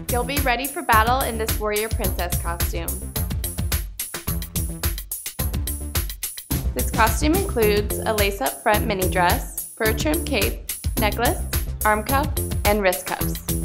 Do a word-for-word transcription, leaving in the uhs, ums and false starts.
You'll be ready for battle in this warrior princess costume. This costume includes a lace-up front mini dress, fur trim cape, necklace, arm cuff, and wrist cuffs.